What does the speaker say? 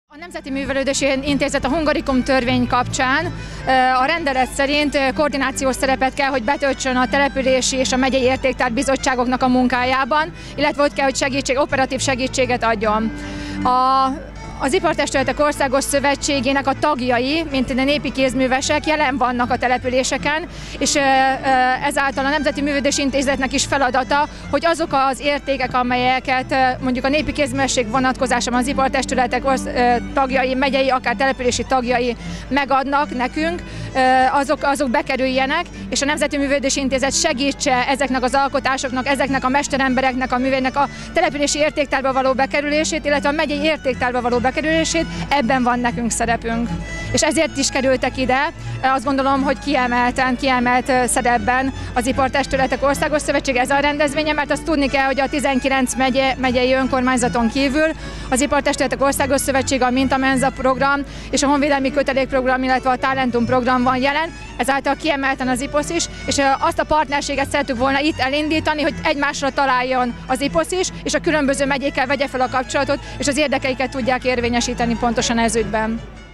A Nemzeti Művelődési Intézet a Hungarikum törvény kapcsán a rendelet szerint koordinációs szerepet kell, hogy betöltsön a települési és a megyei értéktárbizottságoknak a munkájában, illetve ott kell, hogy operatív segítséget adjon. Az Ipartestületek Országos Szövetségének a tagjai, mint a népi kézművesek jelen vannak a településeken, és ezáltal a Nemzeti Művelődési Intézetnek is feladata, hogy azok az értékek, amelyeket mondjuk a népi kézművesség vonatkozásában az ipartestületek tagjai, megyei, akár települési tagjai megadnak nekünk, azok bekerüljenek, és a Nemzeti Művelődési Intézet segítse ezeknek az alkotásoknak, ezeknek a mesterembereknek, a művének a települési értéktárba való bekerülését, illetve a megyei értéktárba való bekerülését, ebben van nekünk szerepünk. És ezért is kerültek ide, azt gondolom, hogy kiemelt szerepben az Ipartestületek Országos Szövetsége ez a rendezvénye, mert azt tudni kell, hogy a 19 megyei önkormányzaton kívül az Ipartestületek Országos Szövetsége, a Mintamenza program és a Honvédelmi Kötelékprogram, illetve a Talentum program van jelen, ezáltal kiemelten az IPOSZ is, és azt a partnerséget szerettük volna itt elindítani, hogy egymásra találjon az IPOSZ is, és a különböző megyékkel vegye fel a kapcsolatot, és az érdekeiket tudják érvényesíteni pontosan ez ügyben.